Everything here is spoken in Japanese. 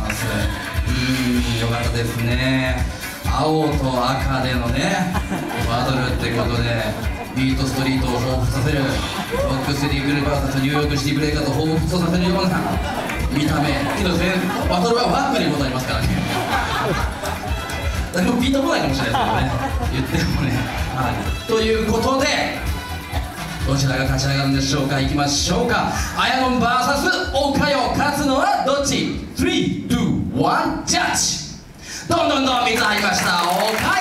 ます。よかったですね。青と赤でのねバトルってことで、ビートストリートを彷彿させるロックステディグルー VS ニューヨークシティブレイカーズを彷彿とさせるような見た目けどバトルはワンクにございますからね。誰もピンとこないかもしれないですけどね、言ってもね。はい、ということでどちらが勝ち上がるんでしょうか。いきましょうか。あやのん VS おかよ。勝つのはどっち？ 3、2、1、ジャッジ。どんどん水入りました。おかよ